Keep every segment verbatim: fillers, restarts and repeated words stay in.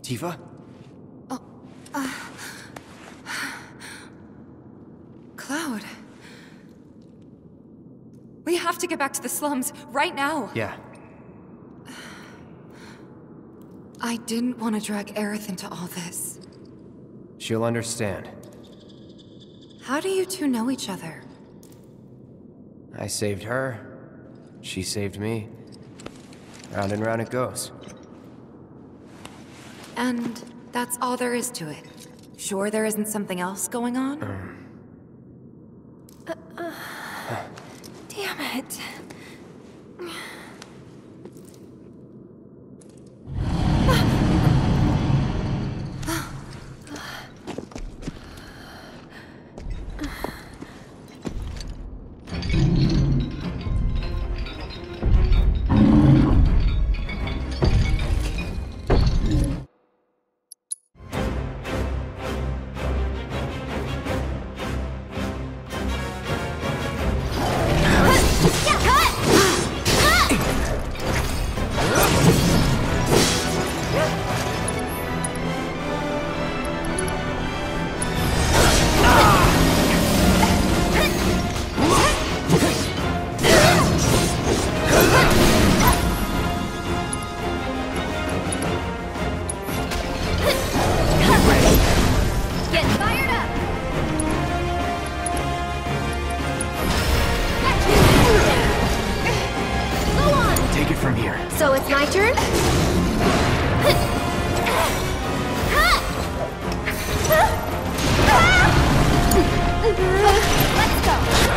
Tifa? Oh, uh... Cloud. We have to get back to the slums, right now! Yeah. I didn't want to drag Aerith into all this. She'll understand. How do you two know each other? I saved her. She saved me. Round and round it goes. And that's all there is to it? Sure there isn't something else going on? Um. Uh, uh, damn it. So it's my turn? Let's go!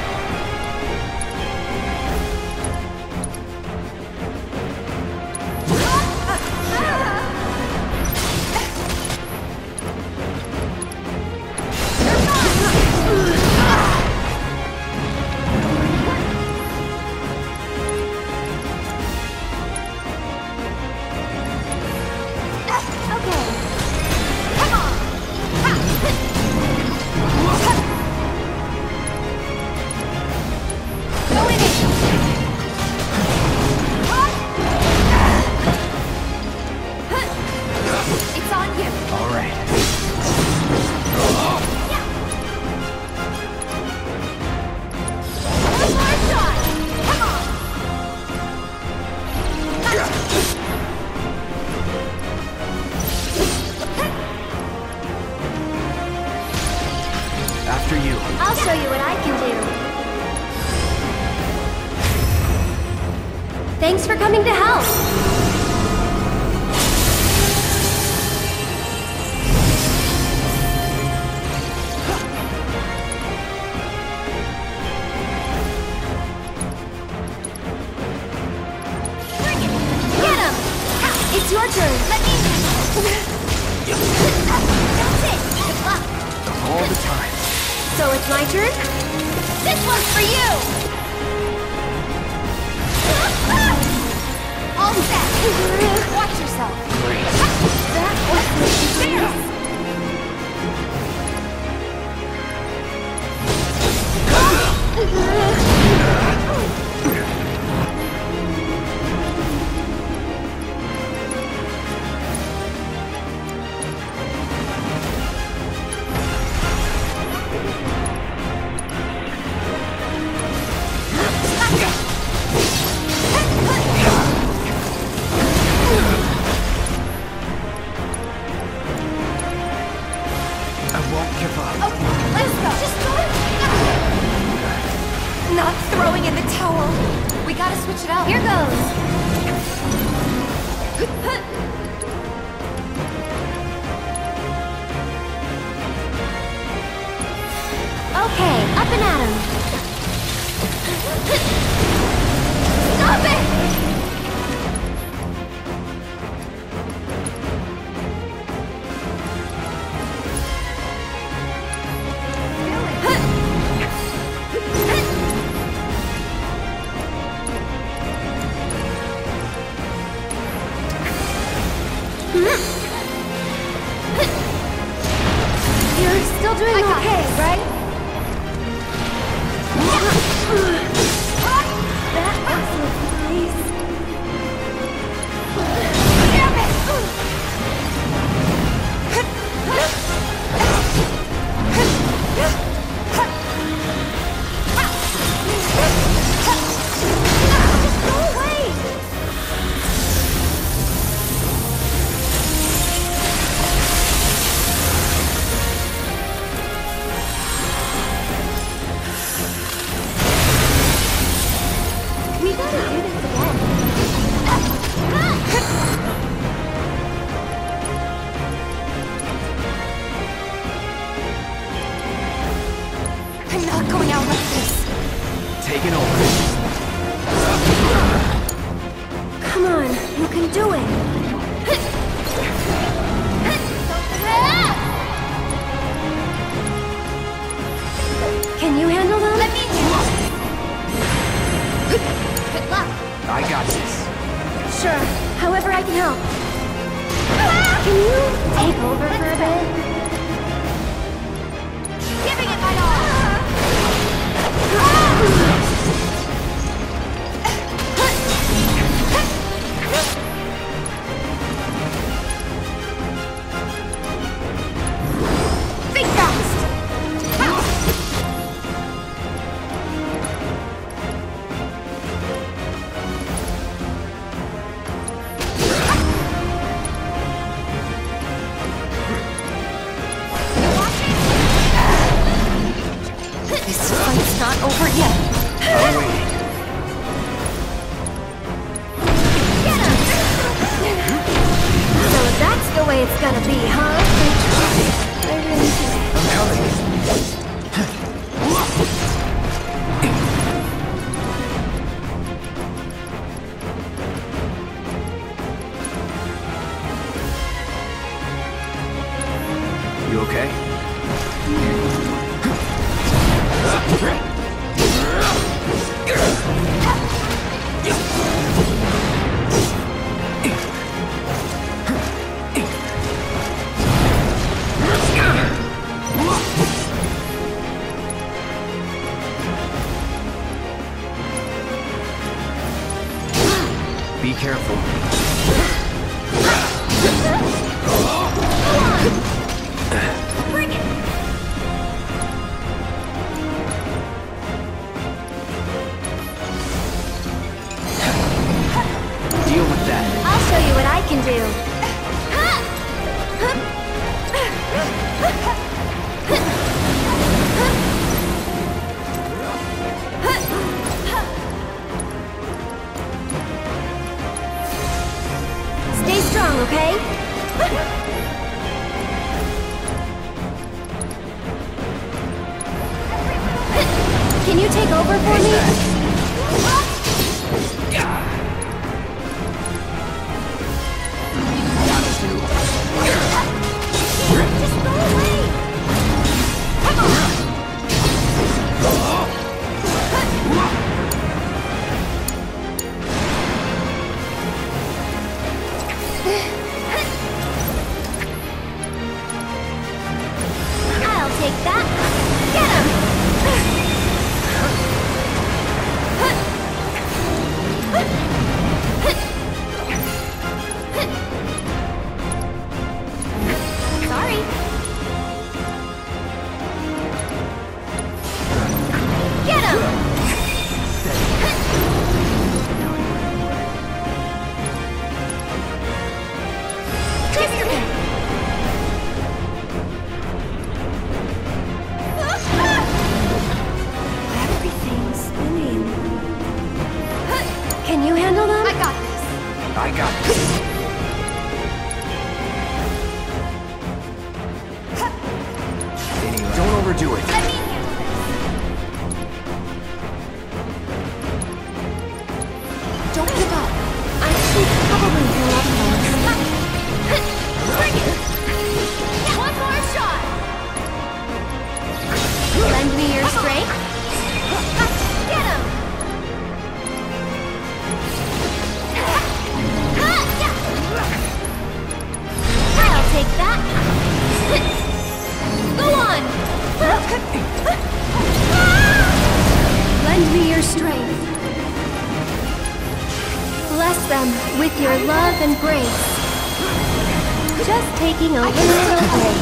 I'll show you what I can do. Thanks for coming to help. Bring it! Get him! It's your turn. Let me... That's it! Good luck! All the time. So it's my turn? This one's for you! All set! Watch yourself! Great. That was serious! Not throwing in the towel. We gotta switch it out. Here goes. Okay, up and at him. Stop it! You're still doing okay, right? doing? Can you handle them? Let me Good luck. I got this. Sure, however I can help. Can you take over for a bit? Giving it my all. Think fast. This fight's not over yet. I'm waiting. Get him! So that's the way it's gonna be, huh? I really do. I'm coming. You okay? Be careful. Bring it! Deal with that. I'll show you what I can do. Stay strong, okay? Can you take over for me? Just go away! Come on! I'll take that. Get him! Sorry. Get him! Everything's spinning. Can you handle them? I got this. I got this. Don't overdo it. Let me handle this. Don't give up. I should probably heal up more. Bring it! One more shot! Lend me your strength. Get him! I'll take that. Go on! Lend me your strength. Bless them with your love and grace. Just taking over a little bit.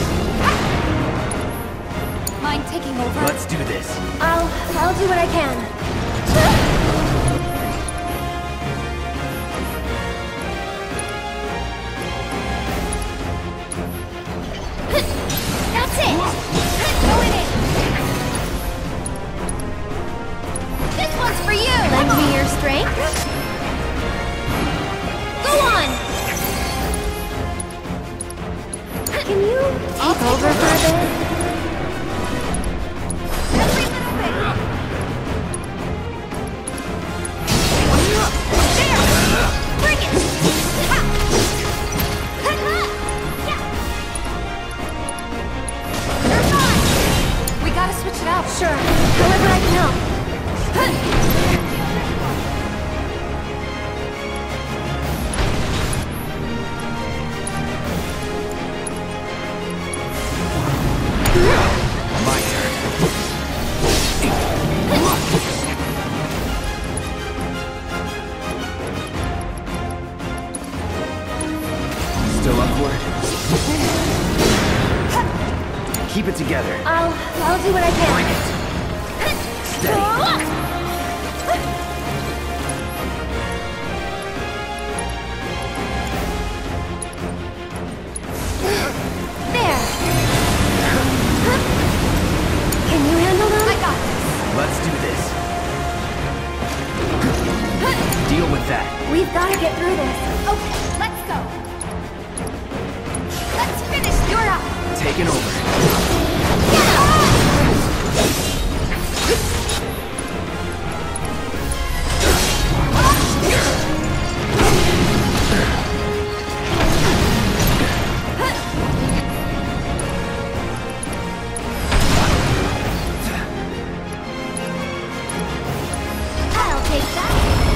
Mind taking over? Let's do this. I'll... I'll do what I can. That's it! Going in! This one's for you! Lend me your strength. Go on! Can you take over for a bit? Every little bit! There! Bring it! Ha! keep it together. I'll... I'll do what I can. Bring it. Steady. There. Can you handle them? I got this. Let's do this. Deal with that. We've got to get through this. Okay, let's go. Let's finish. You're up. Taking over. I'll take that.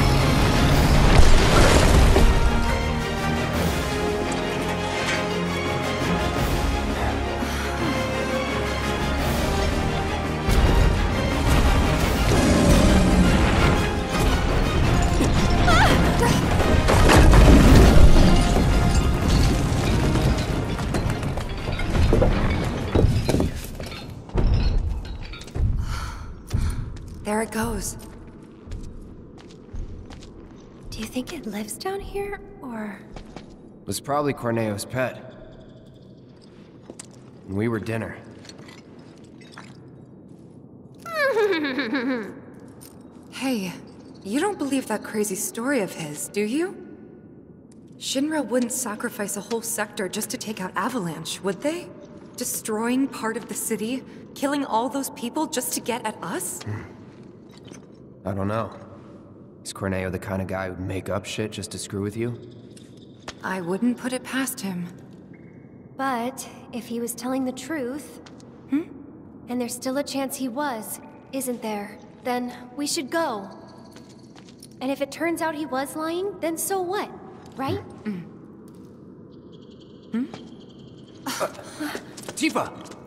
There it goes. Do you think it lives down here, or...? Was probably Corneo's pet. We were dinner. Hey, you don't believe that crazy story of his, do you? Shinra wouldn't sacrifice a whole sector just to take out Avalanche, would they? Destroying part of the city, killing all those people just to get at us? I don't know. Is Corneo the kind of guy who'd make up shit just to screw with you? I wouldn't put it past him. But, if he was telling the truth... Hmm? And there's still a chance he was, isn't there? Then we should go. And if it turns out he was lying, then so what? Right? Mm. Uh, Tifa!